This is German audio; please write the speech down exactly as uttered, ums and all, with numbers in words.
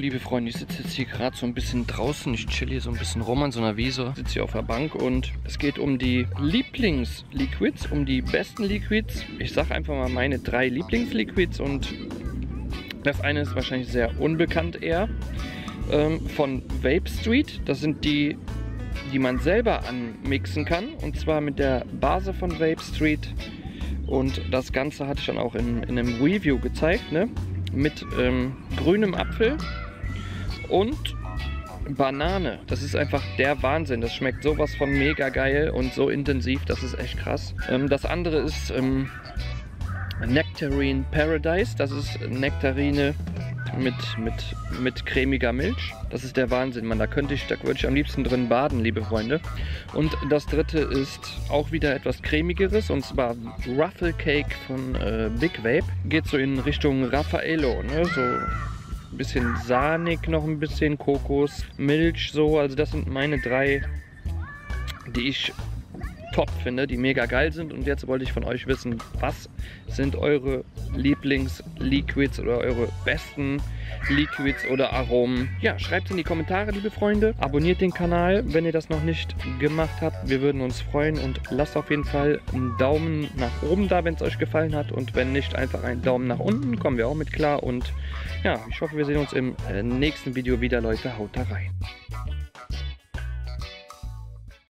liebe Freunde, ich sitze jetzt hier gerade so ein bisschen draußen. Ich chill hier so ein bisschen rum an so einer Wiese. Sitze hier auf der Bank und es geht um die Lieblingsliquids, um die besten Liquids. Ich sage einfach mal meine drei Lieblingsliquids und das eine ist wahrscheinlich sehr unbekannt eher. Ähm, von Vape Street. Das sind die, die man selber anmixen kann. Und zwar mit der Base von Vape Street. Und das Ganze hatte ich dann auch in, in einem Review gezeigt, ne? Mit ähm, grünem Apfel und Banane. Das ist einfach der Wahnsinn. Das schmeckt sowas von mega geil und so intensiv. Das ist echt krass. Ähm, das andere ist ähm, Nectarine Paradise. Das ist Nektarine mit, mit, mit cremiger Milch. Das ist der Wahnsinn, Mann. Da könnte ich, da würde ich am liebsten drin baden, liebe Freunde. Und das dritte ist auch wieder etwas cremigeres, und zwar Ruffle Cake von äh, Big Vape. Geht so in Richtung Raffaello, ne? So ein bisschen sahnig, noch ein bisschen Kokos, Milch, so. Also das sind meine drei, die ich top finde, die mega geil sind. Und jetzt wollte ich von euch wissen, was sind eure Lieblingsliquids oder eure besten Liquids oder Aromen? Ja, schreibt es in die Kommentare, liebe Freunde. Abonniert den Kanal, wenn ihr das noch nicht gemacht habt. Wir würden uns freuen und lasst auf jeden Fall einen Daumen nach oben da, wenn es euch gefallen hat. Und wenn nicht, einfach einen Daumen nach unten. Kommen wir auch mit klar. Und ja, ich hoffe, wir sehen uns im nächsten Video wieder, Leute. Haut da rein.